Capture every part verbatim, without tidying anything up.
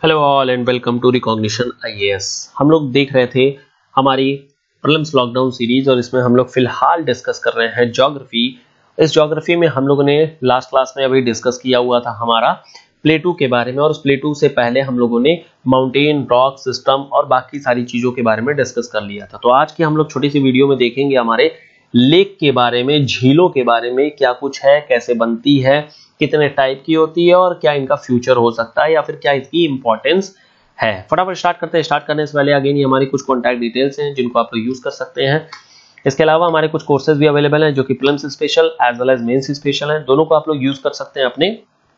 Hello all and welcome to Recognition IAS. हम लोग देख रहे थे हमारी प्रीलिम्स लॉकडाउन सीरीज और इसमें हम लोग फिलहाल डिस्कस कर रहे हैं ज्योग्राफी। इस ज्योग्राफी में हम लोगों ने लास्ट क्लास में अभी डिस्कस किया हुआ था हमारा प्लेटू के बारे में, और उस प्लेटू से पहले हम लोगों ने माउंटेन, रॉक सिस्टम और बाकी सारी चीजों के बारे में डिस्कस कर लिया था। तो आज की हम लोग छोटी सी वीडियो में देखेंगे हमारे लेक के बारे में, झीलों के बारे में, क्या कुछ है, कैसे बनती है, कितने टाइप की होती है और क्या इनका फ्यूचर हो सकता है या फिर क्या इसकी इंपॉर्टेंस है। फटाफट स्टार्ट करते हैं। स्टार्ट करने से पहले अगेन ये हमारी कुछ कॉन्टैक्ट डिटेल्स हैं जिनको आप लोग यूज कर सकते हैं। इसके अलावा हमारे कुछ कोर्सेज भी अवेलेबल हैं जो कि prelims special as well as mains special हैं, दोनों को आप लोग यूज कर सकते हैं अपने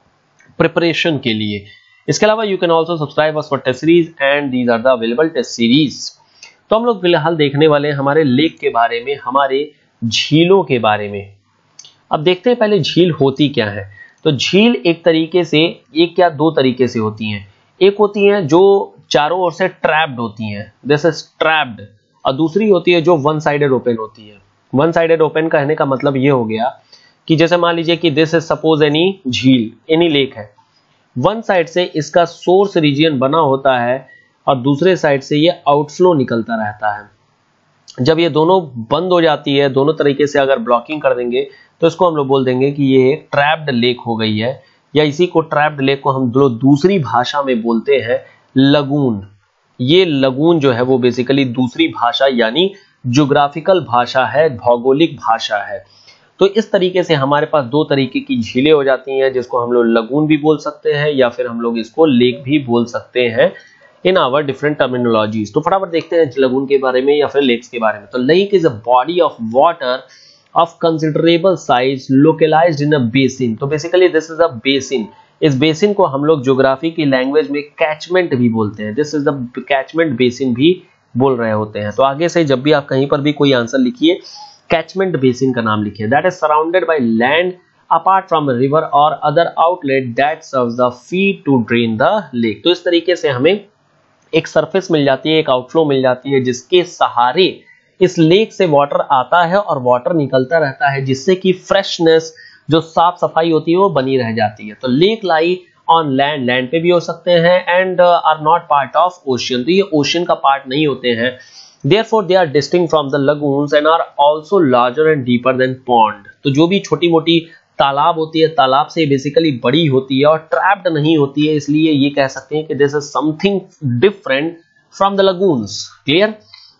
प्रिपरेशन के लिए। इसके अलावा you can also subscribe us for test series and these are the available test series. तो हम लोग फिलहाल देखने वाले हैं हमारे लेक के बारे में, हमारे झीलों के बारे में। अब देखते हैं पहले झील होती क्या है। तो झील एक तरीके से, एक या दो तरीके से होती हैं। एक होती हैं जो चारों ओर से ट्रैप्ड होती हैं, दिस इज ट्रैप्ड, और दूसरी होती है जो वन साइडेड ओपन होती है। वन साइडेड ओपन कहने का मतलब ये हो गया कि जैसे मान लीजिए कि दिस इज सपोज एनी झील, एनी लेक है। वन साइड से इसका सोर्स रीजन बना होता है और दूसरे साइड से ये आउटफ्लो निकलता रहता है। जब ये दोनों बंद हो जाती है, दोनों तरीके से अगर ब्लॉकिंग कर देंगे तो इसको हम लोग बोल देंगे कि ये ट्रैप्ड लेक हो गई है, या इसी को ट्रैप्ड लेक को हम लोग दूसरी भाषा में बोलते हैं लगून। ये लगून जो है वो बेसिकली दूसरी भाषा यानी ज्योग्राफिकल भाषा है, भौगोलिक भाषा है। तो इस तरीके से हमारे पास दो तरीके की झीलें हो जाती हैं जिसको हम लोग लगून भी बोल सकते हैं या फिर हम लोग इसको लेक भी बोल सकते हैं इन आवर डिफरेंट टर्मिनोलॉजीज। तो फटाफट देखते हैं लगून के बारे में या फिर लेक्स के बारे में। तो lake is a body of water of considerable size localized in a basin। तो basically this is a basin. इस बेसिन को हम लोग ज्योग्राफी की लैंग्वेज में कैचमेंट भी बोलते हैं, this is the catchment basin भी बोल रहे होते हैं। तो आगे से जब भी आप कहीं पर भी कोई आंसर लिखिए, कैचमेंट बेसिन का नाम लिखिए। That is surrounded by land apart from river और other outlet that serves the feed to drain the lake. तो इस तरीके से हमें एक सरफेस मिल जाती है, एक आउटफ्लो मिल जाती है जिसके सहारे इस लेक से वाटर आता है और वाटर निकलता रहता है, जिससे कि फ्रेशनेस, जो साफ सफाई होती है वो बनी रह जाती है। तो lake lie on land, land पे भी हो सकते हैं, and are not part of ocean. तो ये ओशियन का पार्ट नहीं होते हैं। Therefore they are distinct from the lagoons and are also larger and deeper than pond. तो जो भी छोटी मोटी तालाब होती है, तालाब से बेसिकली बड़ी होती है और ट्रैप्ड नहीं होती है, इसलिए ये कह सकते हैं कि this is something different from the lagoons. Clear?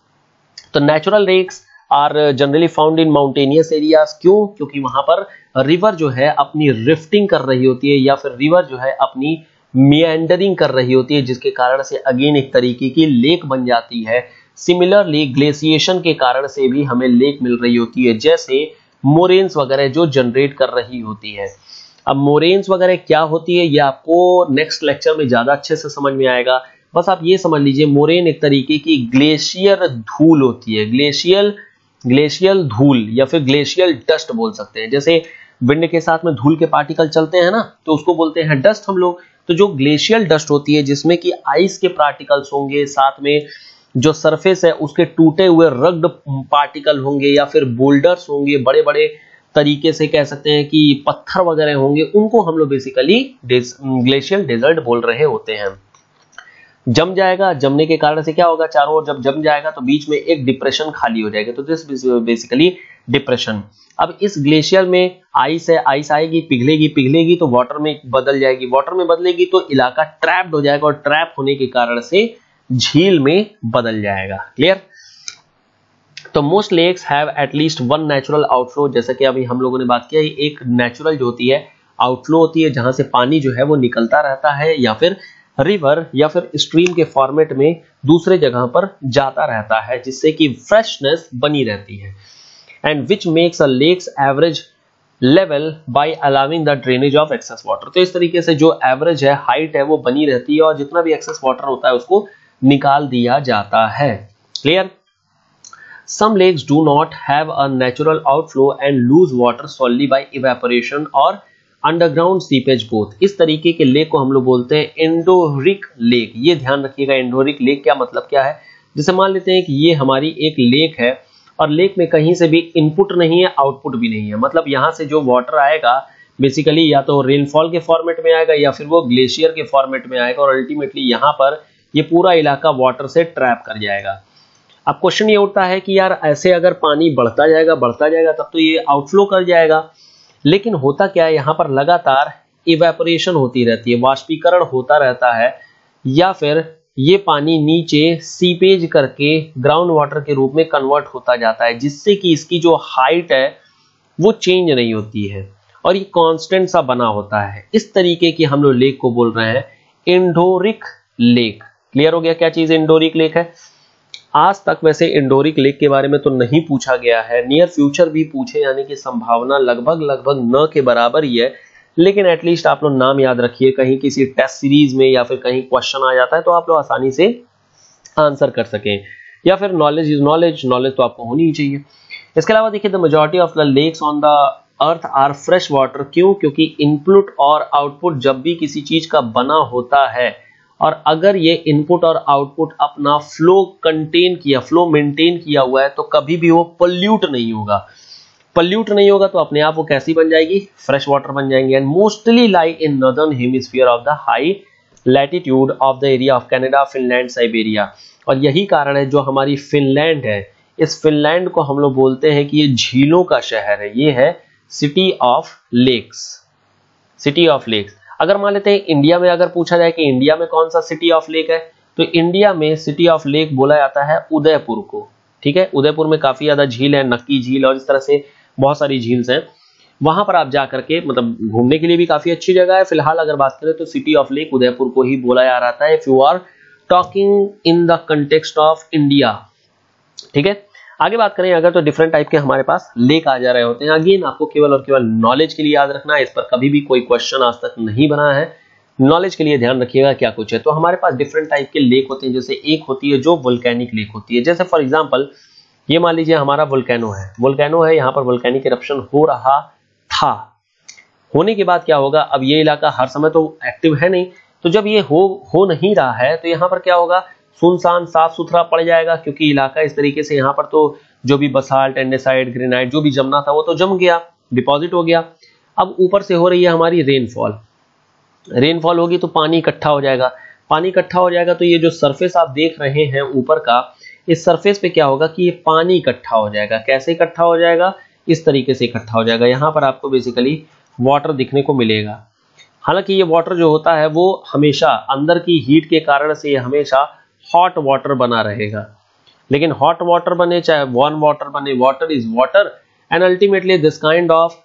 तो natural lakes are generally found in mountainous areas. क्यों? क्योंकि वहां पर रिवर जो है अपनी रिफ्टिंग कर रही होती है या फिर रिवर जो है अपनी मिएंडरिंग कर रही होती है, जिसके कारण से अगेन एक तरीके की लेक बन जाती है। सिमिलरली ग्लेशिएशन के कारण से भी हमें लेक मिल रही होती है, जैसे मोरेन्स वगैरह जो जनरेट कर रही होती है। अब मोरेन्स वगैरह क्या होती है ये आपको नेक्स्ट लेक्चर में ज्यादा अच्छे से समझ में आएगा। बस आप ये समझ लीजिए, मोरेन एक तरीके की ग्लेशियर धूल होती है, ग्लेशियल ग्लेशियल धूल या फिर ग्लेशियल डस्ट बोल सकते हैं। जैसे विंड के साथ में धूल के पार्टिकल चलते हैं ना, तो उसको बोलते हैं डस्ट हम लोग। तो जो ग्लेशियल डस्ट होती है जिसमें कि आइस के पार्टिकल्स होंगे, साथ में जो सरफेस है उसके टूटे हुए रग्ड पार्टिकल होंगे या फिर बोल्डर्स होंगे, बड़े बड़े तरीके से कह सकते हैं कि पत्थर वगैरह होंगे, उनको हम लोग बेसिकली ग्लेशियल डेजर्ट बोल रहे होते हैं। जम जाएगा, जमने के कारण से क्या होगा, चारों ओर जब जम जाएगा तो बीच में एक डिप्रेशन खाली हो जाएगा, तो दिस बेसिकली डिप्रेशन। अब इस ग्लेशियर में आइस है, आइस आएगी, पिघलेगी, पिघलेगी तो वाटर में बदल जाएगी, वाटर में बदलेगी तो इलाका ट्रैप्ड हो जाएगा और ट्रैप होने के कारण से झील में बदल जाएगा। क्लियर? तो most lakes have at least one natural outflow. जैसा कि अभी हम लोगों ने बात किया, एक नेचुरल जो होती है आउटफ्लो होती है जहां से पानी जो है वो निकलता रहता है या फिर रिवर या फिर स्ट्रीम के फॉर्मेट में दूसरे जगह पर जाता रहता है, जिससे कि फ्रेशनेस बनी रहती है। And which makes a lakes average level by allowing the drainage of excess water. तो इस तरीके से जो एवरेज है, हाइट है, वो बनी रहती है और जितना भी एक्सेस वाटर होता है उसको निकाल दिया जाता है। Clear? Some lakes do not have a natural outflow and lose water solidly by evaporation और अंडरग्राउंड सीपेज बोथ। इस तरीके के लेक को हम लोग बोलते हैं एंडोरिक लेक। ये ध्यान रखिएगा, एंडोरिक लेक क्या मतलब क्या है। जैसे मान लेते हैं कि ये हमारी एक लेक है और लेक में कहीं से भी इनपुट नहीं है, आउटपुट भी नहीं है। मतलब यहाँ से जो वाटर आएगा बेसिकली या तो रेनफॉल के फॉर्मेट में आएगा या फिर वो ग्लेशियर के फॉर्मेट में आएगा और अल्टीमेटली यहाँ पर ये पूरा इलाका वाटर से ट्रैप कर जाएगा। अब क्वेश्चन ये उठता है कि यार ऐसे अगर पानी बढ़ता जाएगा बढ़ता जाएगा तब तो ये आउटफ्लो कर जाएगा, लेकिन होता क्या है, यहाँ पर लगातार इवेपोरेशन होती रहती है, वाष्पीकरण होता रहता है, या फिर ये पानी नीचे सीपेज करके ग्राउंड वाटर के रूप में कन्वर्ट होता जाता है, जिससे कि इसकी जो हाइट है वो चेंज नहीं होती है और ये कांस्टेंट सा बना होता है। इस तरीके की हम लोग लेक को बोल रहे हैं एंडोरिक लेक। क्लियर हो गया क्या चीज एंडोरिक लेक है? आज तक वैसे एंडोरिक लेक के बारे में तो नहीं पूछा गया है, नियर फ्यूचर भी पूछे जाने की संभावना लगभग लगभग न के बराबर ही है, लेकिन एटलीस्ट आप लोग नाम याद रखिए, कहीं किसी टेस्ट सीरीज में या फिर कहीं क्वेश्चन आ जाता है तो आप लोग आसानी से आंसर कर सकें, या फिर नॉलेज इज नॉलेज, नॉलेज तो आपको होनी ही चाहिए। इसके अलावा देखिए, the majority of the lakes on the earth are fresh water. क्यों? क्योंकि इनपुट और आउटपुट जब भी किसी चीज का बना होता है और अगर ये इनपुट और आउटपुट अपना फ्लो कंटेन किया, फ्लो मेंटेन किया हुआ है, तो कभी भी वो पोल्यूट नहीं होगा। पोल्यूट नहीं होगा तो अपने आप वो कैसी बन जाएगी? फ्रेश वाटर बन जाएंगे। And mostly lie in northern hemisphere of the high latitude of the area of Canada, Finland, Siberia. और यही कारण है जो हमारी फिनलैंड है, इस फिनलैंड को हम लोग बोलते हैं कि ये झीलों का शहर है, ये है city of lakes, city of lakes. अगर मान लेते हैं इंडिया में अगर पूछा जाए कि इंडिया में कौन सा सिटी ऑफ लेक है, तो इंडिया में सिटी ऑफ लेक बोला जाता है उदयपुर को। ठीक है, उदयपुर में काफी ज्यादा झील है, नक्की झील और इस तरह से बहुत सारी झील्स हैं, वहां पर आप जा करके मतलब घूमने के लिए भी काफी अच्छी जगह है। फिलहाल अगर बात करें तो सिटी ऑफ लेक उदयपुर को ही बोला जा रहा है if you are talking in the context of India. ठीक है, आगे बात करें अगर तो डिफरेंट टाइप के हमारे पास लेक आ जा रहे होते हैं। अगेन आपको केवल और केवल नॉलेज के लिए याद रखना है, इस पर कभी भी कोई क्वेश्चन आज तक नहीं बना है, नॉलेज के लिए ध्यान रखिएगा क्या कुछ है। तो हमारे पास डिफरेंट टाइप के लेक होते हैं, जैसे एक होती है जो वोल्केनिक लेक होती है। जैसे फॉर एग्जांपल ये मान लीजिए हमारा वोल्केनो है, वोल्केनो है, यहाँ पर वोल्केनिक इरप्शन हो रहा था, होने के बाद क्या होगा, अब ये इलाका हर समय तो एक्टिव है नहीं, तो जब ये हो हो नहीं रहा है तो यहाँ पर क्या होगा, सुनसान साफ सुथरा पड़ जाएगा, क्योंकि इलाका इस तरीके से यहाँ पर तो जो भी बसाल्ट, एंडेसाइट, ग्रेनाइट जो भी जमना था वो तो जम गया, डिपॉजिट हो गया। अब ऊपर से हो रही है हमारी रेनफॉल, रेनफॉल होगी तो पानी इकट्ठा हो जाएगा, पानी इकट्ठा हो जाएगा तो ये जो सरफेस आप देख रहे हैं ऊपर का, इस सरफेस पे क्या होगा कि ये पानी इकट्ठा हो जाएगा। कैसे इकट्ठा हो जाएगा? इस तरीके से इकट्ठा हो जाएगा। यहाँ पर आपको बेसिकली वाटर दिखने को मिलेगा। हालांकि ये वाटर जो होता है वो हमेशा अंदर की हीट के कारण से हमेशा हॉट वाटर बना रहेगा, लेकिन हॉट वाटर बने चाहे वार्म वाटर बने, water is water and ultimately this kind of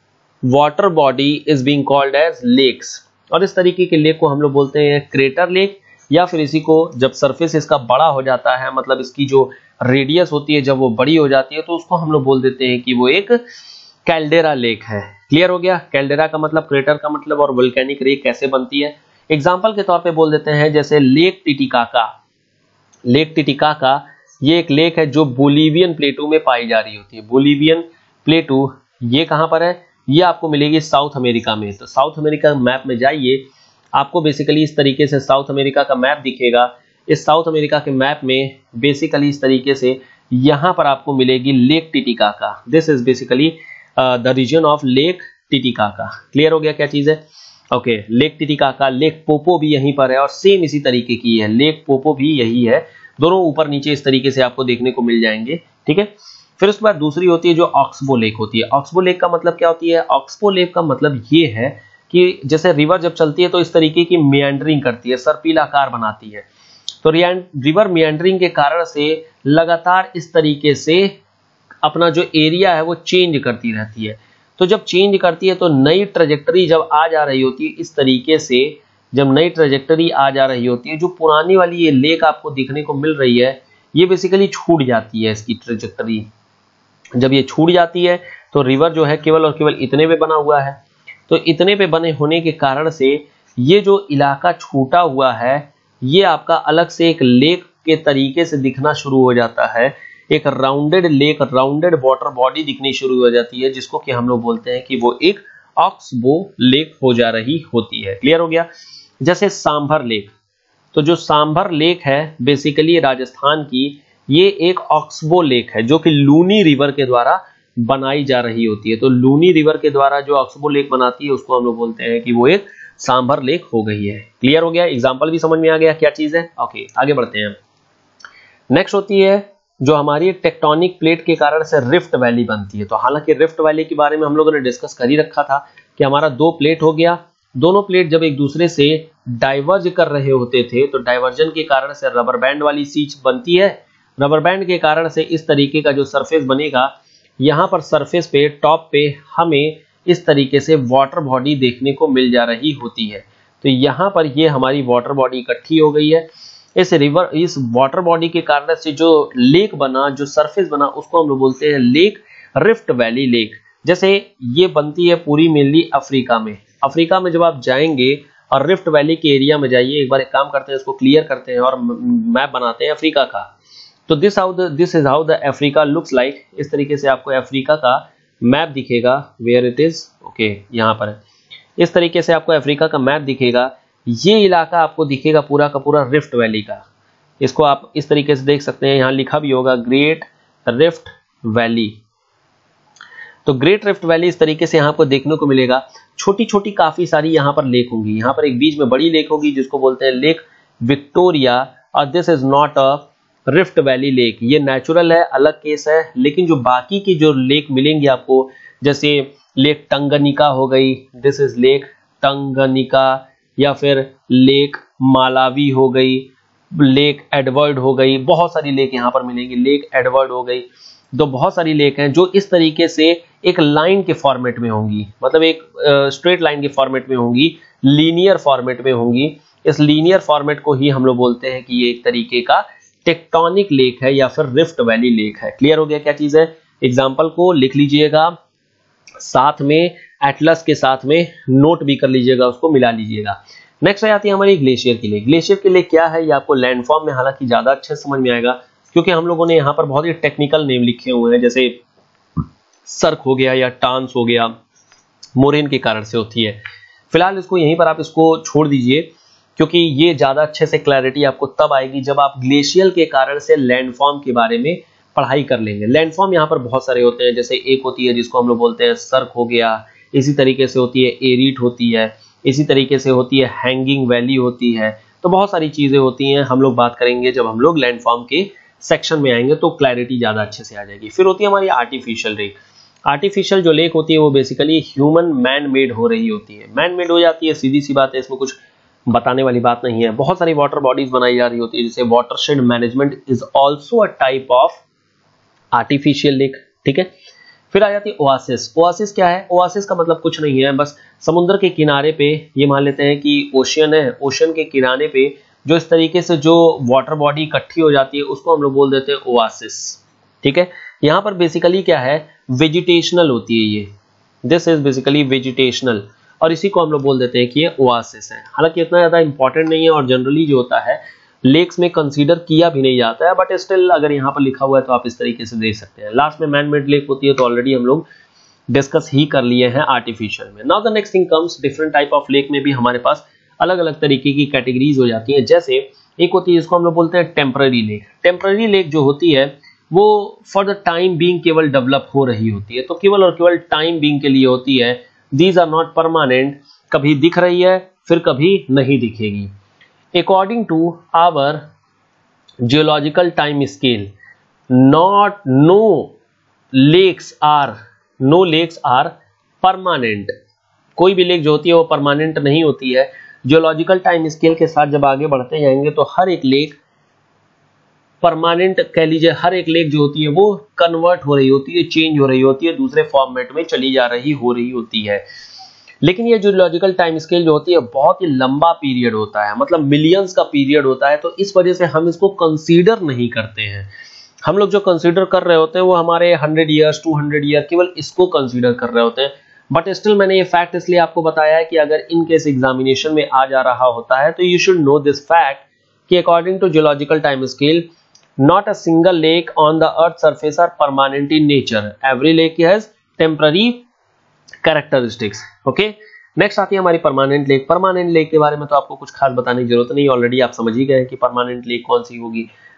water body is being called as lakes. और इस तरीके के लेक को हम लोग बोलते हैं क्रेटर लेक, या फिर इसी को जब सरफेस इसका बड़ा हो जाता है, मतलब इसकी जो रेडियस होती है जब वो बड़ी हो जाती है, तो उसको हम लोग बोल देते हैं कि वो एक कैल्डेरा लेक है। क्लियर हो गया? कैल्डेरा का मतलब क्रेटर का मतलब, और वोल्केनिक लेक कैसे बनती है एग्जाम्पल के तौर पे बोल देते हैं, जैसे लेक टिटिकाका। लेक टिटिकाका ये एक लेक है जो बोलिवियन प्लेटू में पाई जा रही होती है। बोलिवियन प्लेटू ये कहां पर है? ये आपको मिलेगी साउथ अमेरिका में। तो साउथ अमेरिका मैप में जाइए, आपको बेसिकली इस तरीके से साउथ अमेरिका का मैप दिखेगा। इस साउथ अमेरिका के मैप में बेसिकली इस तरीके से यहां पर आपको मिलेगी lake Titicaca. This is basically the region of lake Titicaca. Clear हो गया क्या चीज है? Okay, lake Titicaca, lake Poopo भी यहीं पर है और सेम इसी तरीके की है, लेक पोपो भी यही है। दोनों ऊपर नीचे इस तरीके से आपको देखने को मिल जाएंगे। ठीक है, फिर उसके बाद दूसरी होती है जो ऑक्सबो लेक होती है। ऑक्सबो लेक का मतलब क्या होती है? ऑक्सबो लेक का मतलब ये है कि जैसे रिवर जब चलती है तो इस तरीके की मियांडरिंग करती है, सर्पिलाकार बनाती है। तो रिवर मियांडरिंग के कारण से लगातार इस तरीके से अपना जो एरिया है वो चेंज करती रहती है। तो जब चेंज करती है तो नई ट्रेजेक्टरी जब आ जा रही होती है, इस तरीके से जब नई ट्रेजेक्टरी आ जा रही होती है, जो पुरानी वाली ये लेक आपको दिखने को मिल रही है, ये बेसिकली छूट जाती है इसकी ट्रेजेक्टरी। जब ये छूट जाती है तो रिवर जो है केवल और केवल इतने पे बना हुआ है। तो इतने पे बने होने के कारण से ये जो इलाका छूटा हुआ है, ये आपका अलग से एक लेक के तरीके से दिखना शुरू हो जाता है। एक rounded lake, rounded water body दिखनी शुरू हो जाती है, जिसको कि हम लोग बोलते हैं कि वो एक ऑक्सबो लेक हो जा रही होती है। क्लियर हो गया? जैसे सांभर लेक, तो जो सांभर लेक है बेसिकली राजस्थान की, ये एक ऑक्सबो लेक है जो कि लूनी रिवर के द्वारा बनाई जा रही होती है। तो लूनी रिवर के द्वारा जो ऑक्सबो लेक बनाती है उसको हम लोग बोलते हैं कि वो एक सांभर लेक हो गई है। क्लियर हो गया, एग्जाम्पल भी समझ में आ गया क्या चीज है। ओके, आगे बढ़ते हैं। नेक्स्ट होती है जो हमारी टेक्टोनिक प्लेट के कारण से रिफ्ट वैली बनती है। तो हालांकि रिफ्ट वैली के बारे में हम लोगों ने डिस्कस कर ही रखा था कि हमारा दो प्लेट हो गया, दोनों प्लेट जब एक दूसरे से डाइवर्ज कर रहे होते थे तो डाइवर्जन के कारण से रबर बैंड वाली चीज बनती है। रबर बैंड के कारण से इस तरीके का जो सरफेस बनेगा, यहाँ पर सरफेस पे टॉप पे हमें इस तरीके से वाटर बॉडी देखने को मिल जा रही होती है। तो यहाँ पर ये हमारी वाटर बॉडी इकट्ठी हो गई है। इस रिवर इस वाटर बॉडी के कारण से जो लेक बना, जो सरफेस बना, उसको हम लोग बोलते हैं लेक, रिफ्ट वैली लेक। जैसे ये बनती है पूरी मेनली अफ्रीका में। अफ्रीका में जब आप जाएंगे और रिफ्ट वैली के एरिया में जाइए, एक बार एक काम करते हैं, इसको क्लियर करते हैं और मैप बनाते हैं अफ्रीका का। तो this how the this is how the Africa looks like. इस तरीके से आपको अफ्रीका का मैप दिखेगा, वेयर इट इज, ओके यहाँ पर है। इस तरीके से आपको अफ्रीका का मैप दिखेगा। ये इलाका आपको दिखेगा पूरा का पूरा रिफ्ट वैली का। इसको आप इस तरीके से देख सकते हैं, यहाँ लिखा भी होगा ग्रेट रिफ्ट वैली। तो ग्रेट रिफ्ट वैली इस तरीके से यहाँ आपको देखने को मिलेगा। छोटी छोटी काफी सारी यहाँ पर लेक होंगी। यहाँ पर एक बीच में बड़ी लेक होगी जिसको बोलते हैं लेक विक्टोरिया, और this is not a rift valley lake. ये नेचुरल है, अलग केस है। लेकिन जो बाकी की जो लेक मिलेंगी आपको, जैसे लेक टंगनिका हो गई, दिस इज लेक टंगनिका, या फिर लेक मालावी हो गई, लेक एडवर्ड हो गई, बहुत सारी लेक यहाँ पर मिलेंगी, लेक एडवर्ड हो गई। तो बहुत सारी लेक हैं जो इस तरीके से एक लाइन के फॉर्मेट में होंगी, मतलब एक स्ट्रेट लाइन के फॉर्मेट में होंगी, लीनियर फॉर्मेट में होंगी। इस लीनियर फॉर्मेट को ही हम लोग बोलते हैं कि ये एक तरीके का टेक्टोनिक लेक है या फिर रिफ्ट वैली लेक है। क्लियर हो गया क्या चीज है। एग्जाम्पल को लिख लीजिएगा, साथ में एटलस के साथ में नोट भी कर लीजिएगा, उसको मिला लीजिएगा। नेक्स्ट आती है हमारी ग्लेशियर के लिए। ग्लेशियर के लिए क्या है, ये आपको लैंडफॉर्म में हालांकि ज्यादा अच्छे समझ में आएगा, क्योंकि हम लोगों ने यहाँ पर बहुत ही टेक्निकल नेम लिखे हुए हैं, जैसे सर्क हो गया या टांस हो गया, मोरेन के कारण से होती है। फिलहाल इसको यहीं पर आप इसको छोड़ दीजिए, क्योंकि ये ज्यादा अच्छे से क्लैरिटी आपको तब आएगी जब आप ग्लेशियल के कारण से लैंडफॉर्म के बारे में पढ़ाई कर लेंगे। लैंडफॉर्म यहाँ पर बहुत सारे होते हैं, जैसे एक होती है जिसको हम लोग बोलते हैं सर्क हो गया, इसी तरीके से होती है एरीट होती है, इसी तरीके से होती है हैंगिंग वैली होती है। तो बहुत सारी चीजें होती हैं, हम लोग बात करेंगे जब हम लोग लैंडफॉर्म के सेक्शन में आएंगे तो क्लैरिटी ज्यादा अच्छे से आ जाएगी। फिर होती है हमारी आर्टिफिशियल लेक। आर्टिफिशियल जो लेक होती है वो बेसिकली ह्यूमन मैन मेड हो रही होती है। मैन मेड हो जाती है, सीधी सी बात है, इसमें कुछ बताने वाली बात नहीं है। बहुत सारी वाटर बॉडीज बनाई जा रही होती है, जैसे watershed management is also a type of artificial lake. ठीक है, फिर आ जाती है ओआसिस। ओआसिस क्या है? ओआसिस का मतलब कुछ नहीं है, बस समुद्र के किनारे पे, ये मान लेते हैं कि ओशियन है, ओशियन के किनारे पे जो इस तरीके से जो वाटर बॉडी इकट्ठी हो जाती है उसको हम लोग बोल देते हैं ओआसिस। ठीक है, यहाँ पर बेसिकली क्या है, वेजिटेशनल होती है ये, दिस इज बेसिकली वेजिटेशनल, और इसी को हम लोग बोल देते हैं कि ये ओआसिस है। हालांकि इतना ज्यादा इंपॉर्टेंट नहीं है और जनरली जो होता है लेक्स में कंसीडर किया भी नहीं जाता है, बट स्टिल अगर यहाँ पर लिखा हुआ है तो आप इस तरीके से देख सकते हैं। लास्ट में मैन मेड लेक होती है, तो ऑलरेडी हम लोग डिस्कस ही कर लिए हैं आर्टिफिशियल में। Now the next thing comes, different type of lake में भी हमारे पास अलग अलग तरीके की कैटेगरीज हो जाती है। जैसे एक होती है जिसको हम लोग बोलते हैं टेम्पररी लेक। टेम्पररी लेक जो होती है वो फॉर द टाइम बीइंग केवल डेवलप हो रही होती है, तो केवल और केवल टाइम बीइंग के लिए होती है। दीज आर नॉट परमानेंट, कभी दिख रही है फिर कभी नहीं दिखेगी। According to our geological time scale, not no lakes are no lakes are permanent. कोई भी लेक जो होती है वो परमानेंट नहीं होती है। जियोलॉजिकल टाइम स्केल के साथ जब आगे बढ़ते जाएंगे तो हर एक लेक परमानेंट कह लीजिए, हर एक लेक जो होती है वो कन्वर्ट हो रही होती है, चेंज हो रही होती है, दूसरे फॉर्मेट में चली जा रही हो रही होती है। लेकिन ये जियोलॉजिकल टाइम स्केल जो होती है बहुत ही लंबा पीरियड होता है, मतलब मिलियंस का पीरियड होता है, तो इस वजह से हम इसको कंसीडर नहीं करते हैं। हम लोग जो कंसीडर कर रहे होते हैं वो हमारे hundred years two hundred year केवल इसको कंसीडर कर रहे होते हैं। बट स्टिल मैंने ये फैक्ट इसलिए आपको बताया है कि अगर इन केस एग्जामिनेशन में आ जा रहा होता है तो you should know this fact कि according to geological time scale, not a single lake on the earth surface are permanent in nature. Every lake has temporary characteristics. Okay, next आती है हमारी परमानेंट लेक। परमानेंट लेक के बारे में तो आपको कुछ खास बताने की जरूरत नहीं, ऑलरेडी आप समझ ही गए कि परमानेंट लेक कौन सी होगी।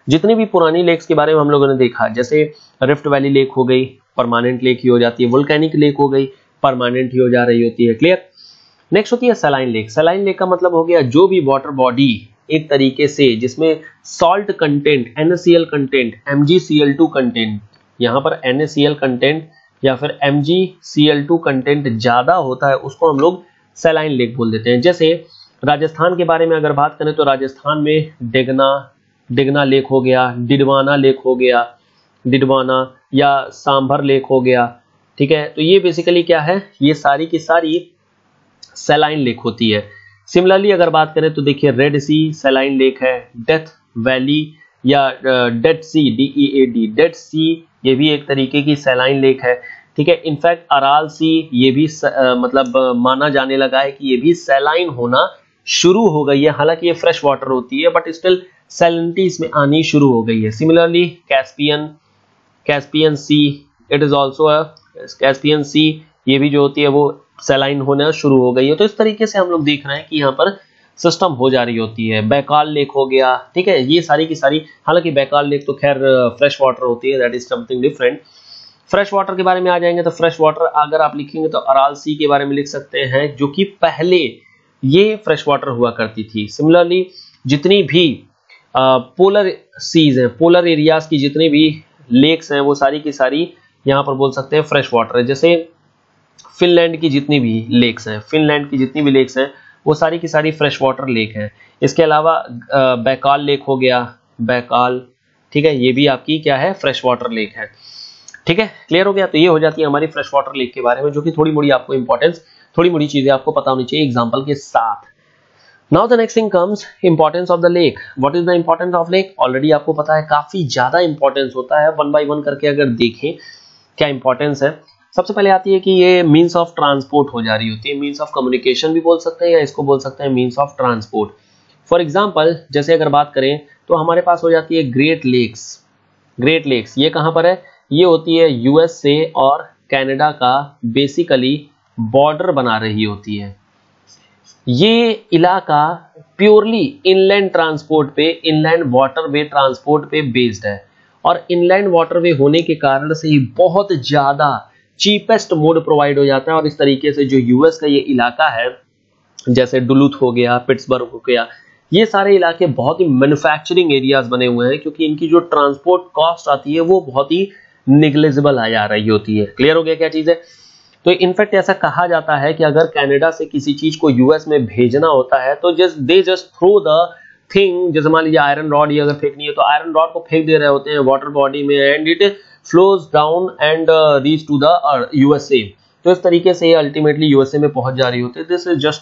जितनी भी पुरानी लेक्स के बारे में हम लोगों ने देखा, जैसे रिफ्ट वैली लेक हो गई, परमानेंट लेक ही हो जाती है, वोल्केनिक लेक हो गई, परमानेंट ही हो जा रही होती है। क्लियर। नेक्स्ट होती है सलाइन लेक। सलाइन लेक का मतलब हो गया जो भी वाटर बॉडी एक तरीके से जिसमें salt content, N A C L content, M G C L two content, यहाँ पर N A C L content या फिर M G C L two content ज्यादा होता है, उसको हम लोग सलाइन लेक बोल देते हैं। जैसे राजस्थान के बारे में अगर बात करें तो राजस्थान में डेगना डेगना लेक हो गया, डिडवाना लेक हो गया, डिडवाना या सांभर लेक हो गया। ठीक है, तो ये बेसिकली क्या है, ये सारी की सारी सलाइन लेक होती है। सिमिलरली अगर बात करें तो देखिए रेड सी सलाइन लेक है, डेथ वैली या dead sea, D E A D, dead sea, ये भी एक तरीके की सलाइन लेक है। ठीक है, इनफैक्ट अराल सी, ये भी स, आ, मतलब आ, माना जाने लगा है कि ये भी सलाइन होना शुरू हो गई है। हालांकि ये फ्रेश वाटर होती है बट स्टिल सैलिनिटी इसमें आनी शुरू हो गई है। Similarly Caspian Caspian sea, it is also Caspian sea, ये भी जो होती है वो सलाइन होना शुरू हो गई है। तो इस तरीके से हम लोग देख रहे हैं कि यहाँ पर सिस्टम हो जा रही होती है। बैकाल लेक हो गया, ठीक है, ये सारी की सारी, हालांकि बैकाल लेक तो खैर फ्रेश वाटर होती है, that is something different. Fresh water के बारे में आ जाएंगे तो फ्रेश वाटर अगर आप लिखेंगे तो अराल सी के बारे में लिख सकते हैं, जो कि पहले ये फ्रेश वाटर हुआ करती थी। सिमिलरली जितनी भी पोलर सीज हैं, पोलर एरियाज की जितनी भी लेक्स हैं, वो सारी की सारी यहाँ पर बोल सकते हैं फ्रेश वाटर है। जैसे फिनलैंड की जितनी भी लेक्स हैं, फिनलैंड की जितनी भी लेक्स हैं वो सारी की सारी फ्रेश वाटर लेक हैं। इसके अलावा बैकाल लेक हो गया, बैकाल, ठीक है, ये भी आपकी क्या है, फ्रेश वाटर लेक है। ठीक है, क्लियर हो गया। तो ये हो जाती है हमारी फ्रेश वाटर लेक के बारे में, जो कि थोड़ी मोड़ी आपको इंपॉर्टेंस, थोड़ी मोड़ी चीजें आपको पता होनी चाहिए एग्जाम्पल के साथ। Now the next thing comes importance of the lake. What is the importance of lake, already आपको पता है, काफी ज्यादा इंपॉर्टेंस होता है। वन बाय वन करके अगर देखें क्या इंपॉर्टेंस है, सबसे पहले आती है कि ये मीन्स ऑफ ट्रांसपोर्ट हो जा रही होती है। मीन्स ऑफ कम्युनिकेशन भी बोल सकते हैं या इसको बोल सकते हैं means of transport. For example जैसे अगर बात करें तो हमारे पास हो जाती है ग्रेट लेक्स। ग्रेट लेक्स ये कहाँ पर है, ये होती है यूएस से और कनाडा का बेसिकली बॉर्डर बना रही होती है। ये इलाका प्योरली इनलैंड ट्रांसपोर्ट पे, इनलैंड वाटरवे ट्रांसपोर्ट पे बेस्ड है, और इनलैंड वाटरवे होने के कारण से ही बहुत ज्यादा चीपेस्ट मोड प्रोवाइड हो जाता है। और इस तरीके से जो यूएस का ये इलाका है, जैसे डुलूथ हो गया, पिट्सबर्ग हो गया, ये सारे इलाके बहुत ही मैन्युफैक्चरिंग एरियाज बने हुए हैं, क्योंकि इनकी जो ट्रांसपोर्ट कॉस्ट आती है वो बहुत ही निग्लेजिबल आ जा रही होती है। क्लियर हो गया क्या चीज है। तो इनफैक्ट ऐसा कहा जाता है कि अगर कनाडा से किसी चीज को यूएस में भेजना होता है तो just they just throw the thing, जैसे मान लीजिए आयरन रॉड ये अगर फेंकनी है तो आयरन रॉड को फेंक दे रहे होते हैं वाटर बॉडी में, and it flows down and reach to the USA. तो इस तरीके से अल्टीमेटली यूएसए में पहुंच जा रही होती है। दिस इज जस्ट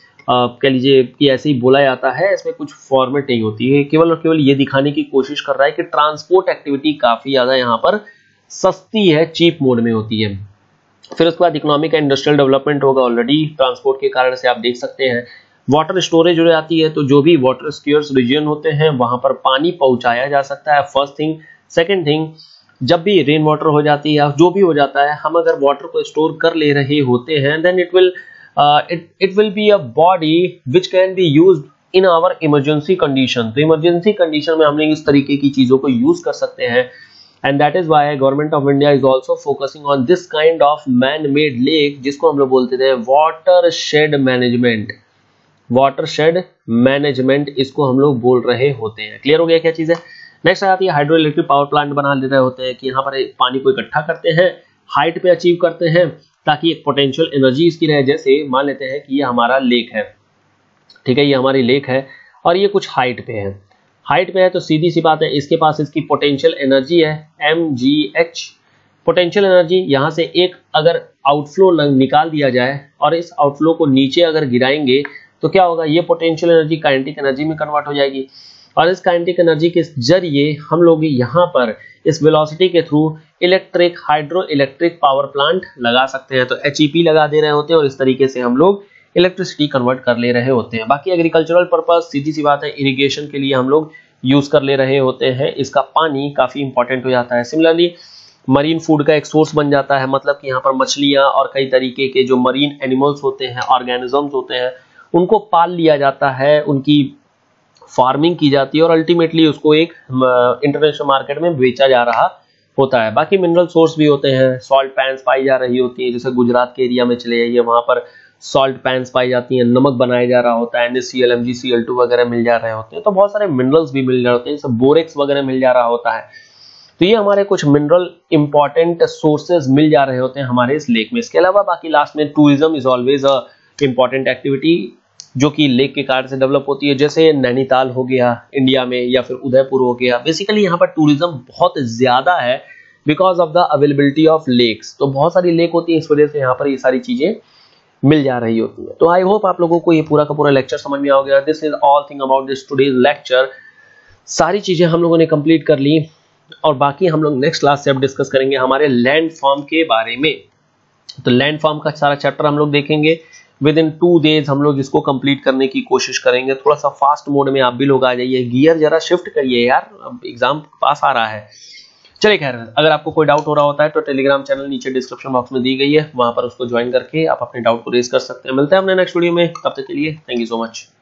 कह लीजिए कि ऐसे ही बोला जाता है, इसमें कुछ फॉर्मेट नहीं होती है, केवल और केवल ये दिखाने की कोशिश कर रहा है कि ट्रांसपोर्ट एक्टिविटी काफी ज्यादा यहाँ पर सस्ती है, चीप मोड में होती है। फिर उसके बाद इकोनॉमिक एंड इंडस्ट्रियल डेवलपमेंट होगा, ऑलरेडी ट्रांसपोर्ट के कारण से आप देख सकते हैं। वाटर स्टोरेज हो जाती है, तो जो भी वाटर स्क्योर्स रीजन होते हैं वहां पर पानी पहुंचाया जा सकता है, फर्स्ट थिंग। सेकंड थिंग, जब भी रेन वाटर हो जाती है या जो भी हो जाता है, हम अगर वाटर को स्टोर कर ले रहे होते हैं, then it will it it will be a body which can be used in our emergency condition. तो इमरजेंसी कंडीशन में हम लोग इस तरीके की चीजों को यूज कर सकते हैं, and that is why government of India is also focusing on this kind of man-made lake, जिसको हम लोग बोलते थे watershed management। watershed management इसको हम लोग बोल रहे होते हैं। क्लियर हो गया क्या चीज है। नेक्स्ट आती है हाइड्रो इलेक्ट्रिक पावर प्लांट बना ले रहे होते हैं कि यहाँ पर पानी को इकट्ठा करते हैं, हाइट पे अचीव करते हैं ताकि एक पोटेंशियल एनर्जी इसकी रहे। जैसे मान लेते हैं कि ये हमारा लेक है, ठीक है, ये हमारी लेक है और ये कुछ हाइट पे है, हाइट पे है, तो सीधी सी बात है इसके पास इसकी पोटेंशियल एनर्जी है M G H. Potential energy यहाँ से एक अगर आउटफ्लो निकाल दिया जाए और इस आउटफ्लो को नीचे अगर गिराएंगे तो क्या होगा, ये पोटेंशियल एनर्जी काइनेटिक एनर्जी में कन्वर्ट हो जाएगी, और इस काइनेटिक एनर्जी के जरिए हम लोग यहाँ पर इस वेलोसिटी के through electric hydro electric power plant लगा सकते हैं। तो एच ई पी लगा दे रहे होते हैं और इस तरीके से हम लोग इलेक्ट्रिसिटी कन्वर्ट कर ले रहे होते हैं। बाकी एग्रीकल्चरल पर्पस सीधी सी बात है, इरिगेशन के लिए हम लोग यूज कर ले रहे होते हैं, इसका पानी काफी इंपॉर्टेंट हो जाता है। सिमिलरली मरीन फूड का एक सोर्स बन जाता है, मतलब कि यहाँ पर मछलियां और कई तरीके के जो मरीन एनिमल्स होते हैं, ऑर्गेनिजम्स होते हैं, उनको पाल लिया जाता है, उनकी फार्मिंग की जाती है और अल्टीमेटली उसको एक इंटरनेशनल मार्केट में बेचा जा रहा होता है। बाकी मिनरल सोर्स भी होते हैं, सॉल्ट पैन्स पाई जा रही होती है, जैसे गुजरात के एरिया में चले जाइए वहां पर सॉल्ट पैन्स पाई जाती हैं, नमक बनाया जा रहा होता है, N S C L, M G C L two वगैरह मिल जा रहे होते हैं, तो बहुत सारे मिनरल्स भी मिल रहे होते हैं, जैसे बोरेक्स वगैरह मिल जा रहा होता है। तो ये हमारे कुछ मिनरल इंपॉर्टेंट सोर्सेज मिल जा रहे होते हैं हमारे इस लेक में। इसके अलावा बाकी लास्ट में tourism is always a important activity जो कि लेक के कारण से डेवलप होती है, जैसे नैनीताल हो गया इंडिया में या फिर उदयपुर हो गया। बेसिकली यहाँ पर टूरिज्म बहुत ज्यादा है because of the availability of lakes. तो बहुत सारी लेक होती है, इस वजह से यहाँ पर ये सारी चीजें मिल जा रही होती है। तो आई होप आप लोगों को ये पूरा का पूरा लेक्चर समझ में आ गया। This is all thing about this today's lecture. सारी चीजें हम लोगों ने कंप्लीट कर ली और बाकी हम लोग नेक्स्ट क्लास से अब डिस्कस करेंगे हमारे लैंड फॉर्म के बारे में। तो लैंड फॉर्म का सारा चैप्टर हम लोग देखेंगे। विद इन टू डेज हम लोग इसको कंप्लीट करने की कोशिश करेंगे। थोड़ा सा फास्ट मोड में आप भी लोग आ जाइए, गियर जरा शिफ्ट करिए यार, अब एग्जाम पास आ रहा है। चलिए खैर, अगर आपको कोई डाउट हो रहा होता है तो टेलीग्राम चैनल नीचे डिस्क्रिप्शन बॉक्स में दी गई है, वहां पर उसको ज्वाइन करके आप अपने डाउट को रेज कर सकते हैं। मिलते हैं अपने नेक्स्ट वीडियो में, तब तक के लिए थैंक यू सो मच।